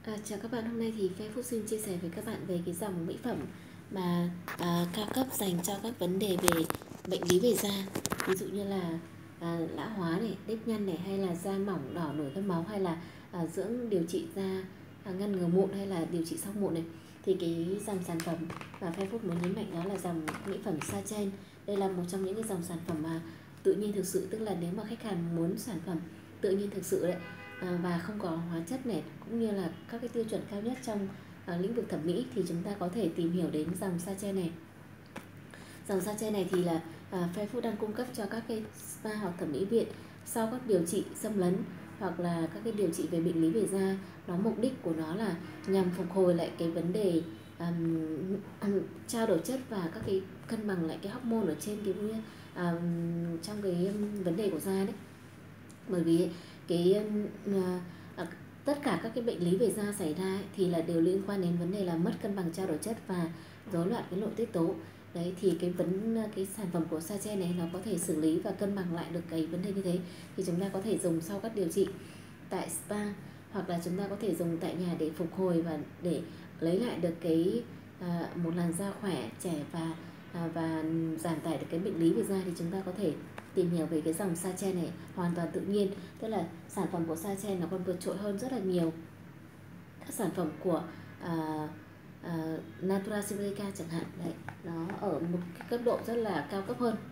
Chào các bạn, hôm nay thì Phe Phúc xin chia sẻ với các bạn về cái dòng mỹ phẩm mà cao cấp dành cho các vấn đề về bệnh lý về da. Ví dụ như là lão hóa này, nếp nhăn này, hay là da mỏng đỏ nổi các máu, hay là dưỡng điều trị da, ngăn ngừa mụn, hay là điều trị sau mụn này. Thì cái dòng sản phẩm mà Phe Phúc muốn nhấn mạnh đó là dòng mỹ phẩm Sa-chen. Đây là một trong những cái dòng sản phẩm mà tự nhiên thực sự, tức là nếu mà khách hàng muốn sản phẩm tự nhiên thực sự đấy, và không có hóa chất này, cũng như là các cái tiêu chuẩn cao nhất trong lĩnh vực thẩm mỹ, thì chúng ta có thể tìm hiểu đến dòng Sa-chen này. Dòng Sa-chen này thì là Fair Food đang cung cấp cho các cái spa hoặc thẩm mỹ viện sau các điều trị xâm lấn hoặc là các cái điều trị về bệnh lý về da. Mục đích của nó là nhằm phục hồi lại cái vấn đề trao đổi chất và các cái cân bằng lại cái hormone ở trên cái trong cái vấn đề của da đấy. Bởi vì cái tất cả các cái bệnh lý về da xảy ra thì là đều liên quan đến vấn đề là mất cân bằng trao đổi chất và rối loạn cái nội tiết tố. Đấy, thì cái sản phẩm của Sa-chen này nó có thể xử lý và cân bằng lại được cái vấn đề như thế. Thì chúng ta có thể dùng sau các điều trị tại spa, hoặc là chúng ta có thể dùng tại nhà để phục hồi và để lấy lại được cái một làn da khỏe, trẻ và giảm tải được cái bệnh lý về da. Thì chúng ta có thể tìm hiểu về cái dòng Sa-chen này hoàn toàn tự nhiên, tức là sản phẩm của Sa-chen nó còn vượt trội hơn rất là nhiều các sản phẩm của Natura Siberica chẳng hạn. Đấy, nó ở một cái cấp độ rất là cao cấp hơn.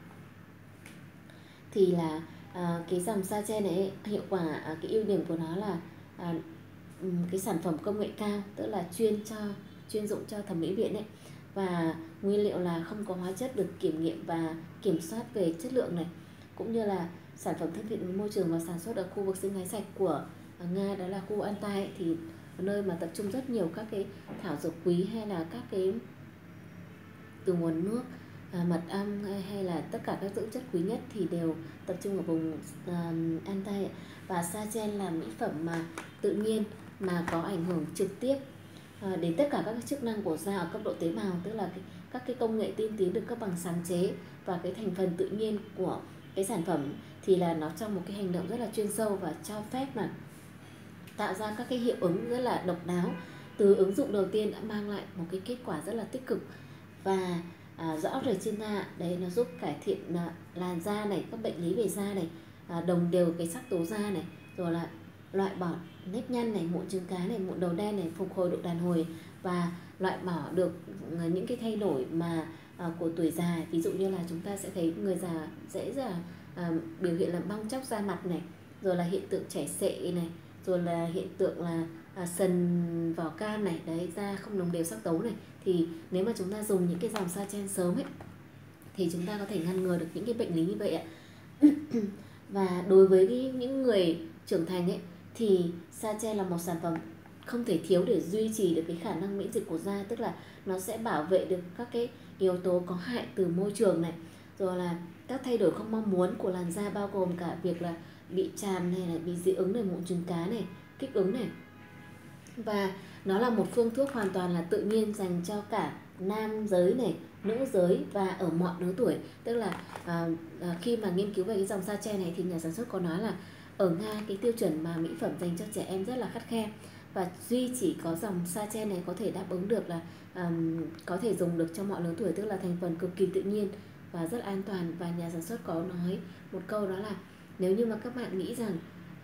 Thì là cái dòng Sa-chen này hiệu quả, cái ưu điểm của nó là cái sản phẩm công nghệ cao, tức là chuyên dụng cho thẩm mỹ viện ấy, và nguyên liệu là không có hóa chất, được kiểm nghiệm và kiểm soát về chất lượng này, cũng như là sản phẩm thân thiện với môi trường và sản xuất ở khu vực sinh thái sạch của Nga, đó là khu Altai ấy, thì nơi mà tập trung rất nhiều các cái thảo dược quý, hay là các cái từ nguồn nước, mật ong, hay là tất cả các dưỡng chất quý nhất thì đều tập trung ở vùng Altai. Và Sa-chen là mỹ phẩm mà tự nhiên mà có ảnh hưởng trực tiếp đến tất cả các chức năng của da ở cấp độ tế bào, tức là các cái công nghệ tiên tiến được cấp bằng sáng chế, và cái thành phần tự nhiên của cái sản phẩm thì là nó trong một cái hành động rất là chuyên sâu và cho phép mà tạo ra các cái hiệu ứng rất là độc đáo. Từ ứng dụng đầu tiên đã mang lại một cái kết quả rất là tích cực và rõ rệt trên da. Đấy, nó giúp cải thiện làn da này, các bệnh lý về da này, đồng đều cái sắc tố da này, rồi là loại bỏ nếp nhăn này, mụn trứng cá này, mụn đầu đen này, phục hồi độ đàn hồi và loại bỏ được những cái thay đổi mà của tuổi già. Ví dụ như là chúng ta sẽ thấy người già dễ dàng biểu hiện là bong tróc da mặt này, rồi là hiện tượng chảy xệ này, rồi là hiện tượng là sần vỏ cam này, đấy, da không đồng đều sắc tố này. Thì nếu mà chúng ta dùng những cái dòng Sa-chen sớm ấy thì chúng ta có thể ngăn ngừa được những cái bệnh lý như vậy ạ. Và đối với những người trưởng thành ấy thì Sa-chen là một sản phẩm không thể thiếu để duy trì được cái khả năng miễn dịch của da, tức là nó sẽ bảo vệ được các cái yếu tố có hại từ môi trường này, rồi là các thay đổi không mong muốn của làn da, bao gồm cả việc là bị tràm này, bị dị ứng này, mụn trứng cá này, kích ứng này. Và nó là một phương thuốc hoàn toàn là tự nhiên dành cho cả nam giới này, nữ giới và ở mọi lứa tuổi. Tức là khi mà nghiên cứu về cái dòng Sa-chen này thì nhà sản xuất có nói là ở Nga cái tiêu chuẩn mà mỹ phẩm dành cho trẻ em rất là khắt khe, và duy chỉ có dòng Sa-chen này có thể đáp ứng được là có thể dùng được cho mọi lứa tuổi, tức là thành phần cực kỳ tự nhiên và rất an toàn. Và nhà sản xuất có nói một câu, đó là nếu như mà các bạn nghĩ rằng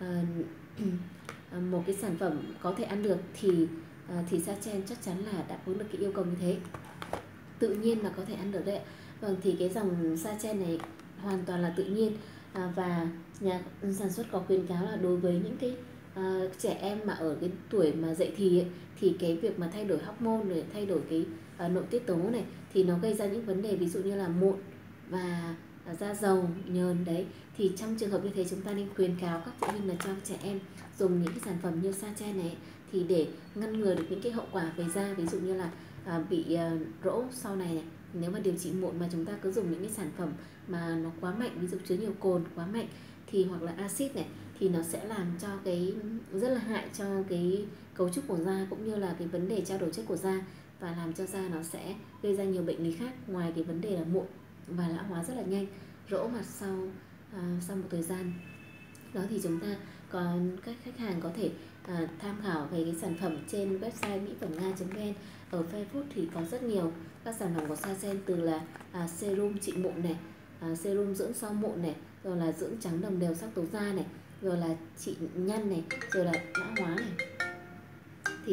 một cái sản phẩm có thể ăn được thì Sa-chen chắc chắn là đáp ứng được cái yêu cầu như thế, tự nhiên mà có thể ăn được đấy. Vâng, thì cái dòng Sa-chen này hoàn toàn là tự nhiên, và nhà sản xuất có khuyến cáo là đối với những cái trẻ em mà ở cái tuổi mà dậy thì ấy, thì cái việc mà thay đổi hormone này, thay đổi cái nội tiết tố này thì nó gây ra những vấn đề ví dụ như là mụn và da dầu, nhờn đấy. Thì trong trường hợp như thế chúng ta nên khuyến cáo các phụ huynh là cho trẻ em dùng những cái sản phẩm như Sa-chen này thì để ngăn ngừa được những cái hậu quả về da, ví dụ như là bị rỗ sau này. Nếu mà điều trị mụn mà chúng ta cứ dùng những cái sản phẩm mà nó quá mạnh, ví dụ chứa nhiều cồn quá mạnh thì hoặc là axit này, thì nó sẽ làm cho cái rất là hại cho cái cấu trúc của da, cũng như là cái vấn đề trao đổi chất của da, và làm cho da nó sẽ gây ra nhiều bệnh lý khác, ngoài cái vấn đề là mụn và lão hóa rất là nhanh, rỗ mặt sau một thời gian đó. Thì chúng ta còn các khách hàng có thể tham khảo về cái sản phẩm trên website mỹ phẩm nga.vn. Ở Fairfood thì có rất nhiều các sản phẩm của Sargent, từ là serum trị mụn này, serum dưỡng sau mụn này, rồi là dưỡng trắng đồng đều sắc tố da này, rồi là trị nhăn này, rồi là mã hóa này, thì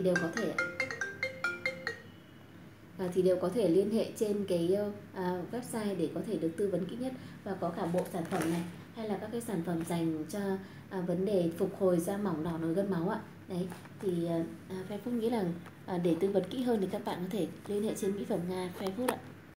đều có thể liên hệ trên cái website để có thể được tư vấn kỹ nhất. Và có cả bộ sản phẩm này, hay là các cái sản phẩm dành cho vấn đề phục hồi da mỏng, đỏ, nổi gân máu ạ. Đấy thì Fairfood nghĩ là để tư vấn kỹ hơn thì các bạn có thể liên hệ trên mỹ phẩm Nga Fairfood ạ.